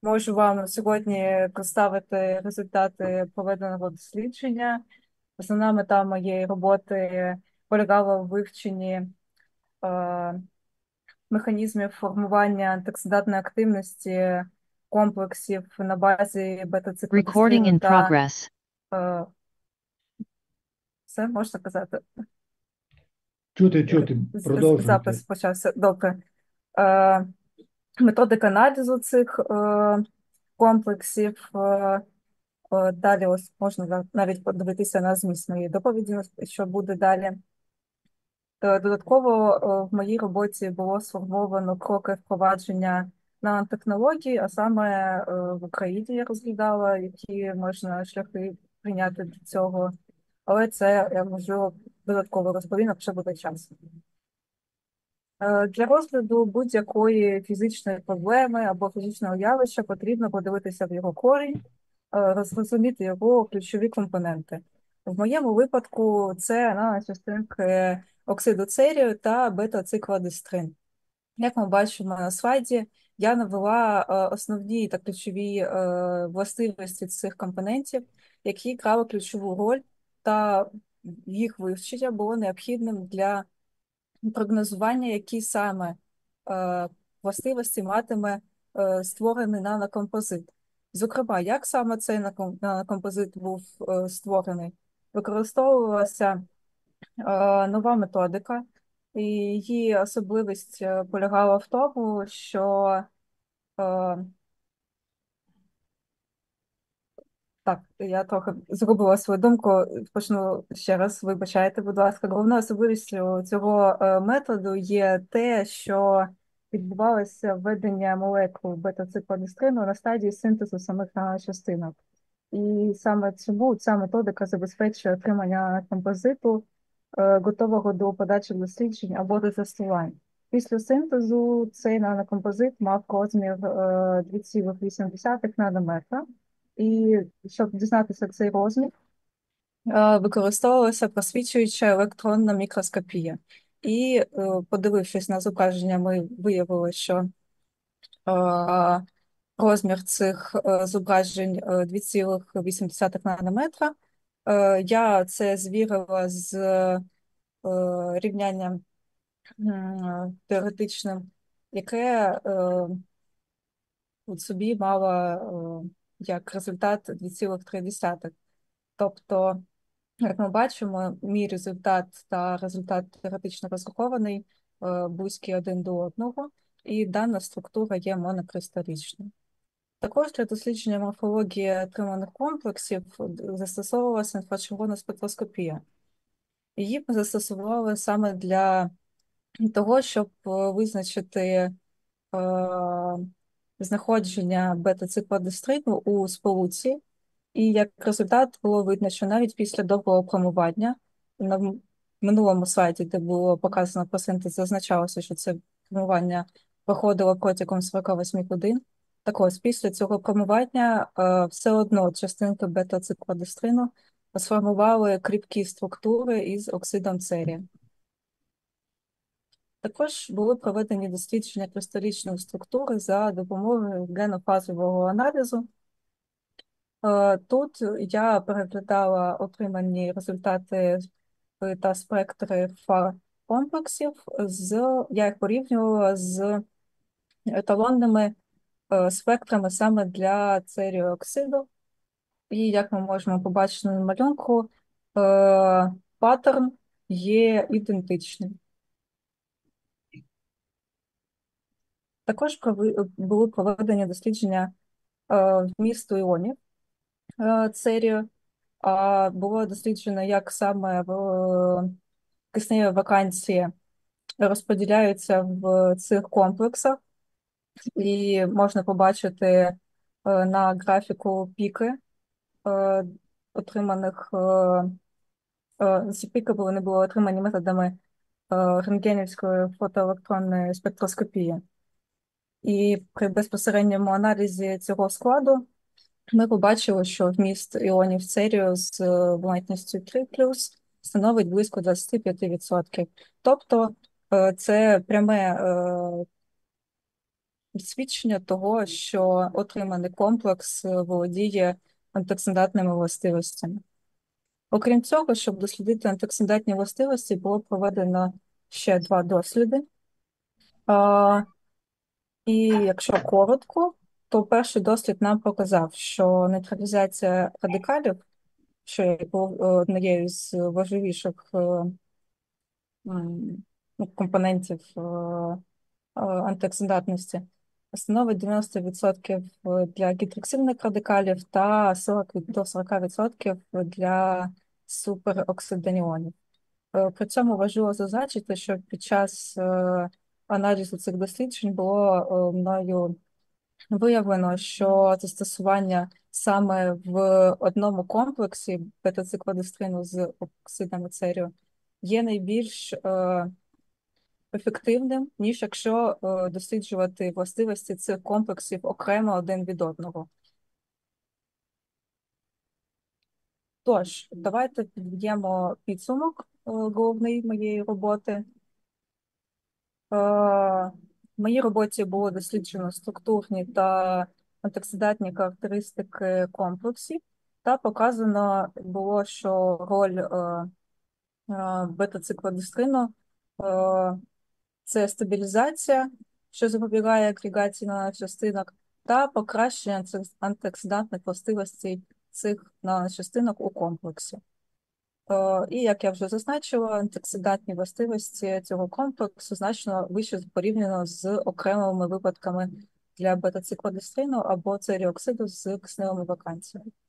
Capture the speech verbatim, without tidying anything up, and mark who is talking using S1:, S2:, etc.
S1: Можу вам сьогодні представити результати проведеного дослідження. Основна мета моєї роботи полягала в вивченні е, механізмів формування антиоксидантної активності комплексів на базі
S2: Recording
S1: бета-циклодистрину
S2: in
S1: та
S2: progress.
S1: е, все можна казати.
S3: Чути, чути,
S1: З- з-
S3: продовжуйте.
S1: Запис почався. Добре. Е, Методика аналізу цих е, комплексів. Е, Е, Далі ось можна на- навіть подивитися на зміст моєї доповіді, що буде далі. Е, Додатково е, в моїй роботі було сформовано кроки впровадження нанотехнологій, а саме е, в Україні я розглядала, які можна шляхи прийняти для цього. Але це я можу додатково розповім, якщо буде час. Е, Для розгляду будь-якої фізичної проблеми або фізичного явища потрібно подивитися в його корінь, е, зрозуміти його ключові компоненти. В моєму випадку це наночастинки оксиду церію та бета-циклодистрин. Як ми бачимо на слайді, я навела е, основні та ключові е, властивості цих компонентів, які грали ключову роль, та їх вивчення було необхідним для прогнозування, які саме е, властивості матиме е, створений нанокомпозит. Зокрема, як саме цей наком- нанокомпозит був е, створений? Використовувалася е, нова методика, і її особливість е, полягала в тому, що е, так, я трохи зробила свою думку. Почну ще раз, вибачайте, будь ласка. Головною особливістю цього е, методу є те, що відбувалося введення молекул бета-циклодистрину на стадії синтезу самих наночастинок. І саме цьому ця методика забезпечує отримання композиту, е, готового до подачі досліджень або до тестувань. Після синтезу цей нанокомпозит мав розмір е, дві цілих вісім десятих нанометра. І щоб дізнатися цей розмір, е, використовувалася просвічуюча електронна мікроскопія. І, е, подивившись на зображення, ми виявили, що е, розмір цих е, зображень е, дві цілих вісім десятих нанометра. Е, Я це звірила з е, рівнянням м, теоретичним, яке е, от собі мало е, як результат дві цілих три десятих. Тобто, як ми бачимо, мій результат та результат теоретично розрахований е, близькі один до одного, і дана структура є монокристалічною. Також для дослідження морфології отриманих комплексів застосовувалася інфрачервона спектроскопія. Її ми застосували саме для того, щоб е, визначити е, знаходження бета-циклодистрину у сполуці. І як результат було видно, що навіть після довгого промивання, на м- минулому слайді, де було показано про синтез, зазначалося, що це промивання проходило протягом сорок восьми годин. Так ось, після цього промивання е, все одно частинки бета-циклодистрину сформували кріпкі структури із оксидом церія. Також були проведені дослідження кристалічної структури за допомогою генофазового аналізу. Е, Тут я переглядала отримані результати та спектри фар комплексів, з, я їх порівнювала з еталонними е, спектрами саме для церіооксиду. І як ми можемо побачити на малюнку, е, паттерн є ідентичним. Також прови- були проведені дослідження е, вмісту іонів е, церію. А було досліджено, як саме в е, кисневі вакансії розподіляються в цих комплексах, і можна побачити е, на графіку піки е, отриманих е, е, ці піки були не були отримані методами е, рентгенівської фотоелектронної спектроскопії. І при безпосередньому аналізі цього складу ми побачили, що вміст іонів церію з е, валентністю три плюс становить близько двадцять п'ять відсотків. Тобто е, це пряме е, свідчення того, що отриманий комплекс е, володіє антиоксидантними властивостями. Окрім цього, щоб дослідити антиоксидантні властивості, було проведено ще два досліди. А, і якщо коротко, то перший дослід нам показав, що нейтралізація радикалів, що є однією з важливіших е, м, ну, компонентів е, е, антиоксидантності, становить дев'яносто відсотків для гідроксильних радикалів та сорок до сорока відсотків для супероксиданіонів. Е, При цьому важливо зазначити, що під час е, аналізу цих досліджень було е, мною виявлено, що застосування саме в одному комплексі бета-циклодестрину з оксидами церію є найбільш е, ефективним, ніж якщо е, досліджувати властивості цих комплексів окремо один від одного. Тож, давайте підведемо підсумок е, головний моєї роботи. Е, В моїй роботі було досліджено структурні та антиоксидантні характеристики комплексів, та показано було, що роль е, е, бета-циклодестрину е, це стабілізація, що запобігає агрегації наночастинок, та покращення цих антиоксидантних властивостей цих наночастинок у комплексі. Е, І, як я вже зазначила, антиоксидантні властивості цього комплексу значно вище порівняно з окремими випадками для бета-циклодестрину або церіоксиду з кисневими вакансіями.